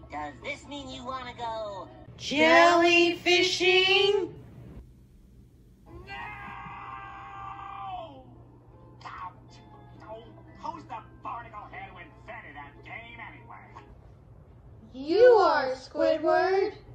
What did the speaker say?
Does this mean you want to go jellyfishing? No! Who's the barnacle head who invented that game anyway? You are, Squidward.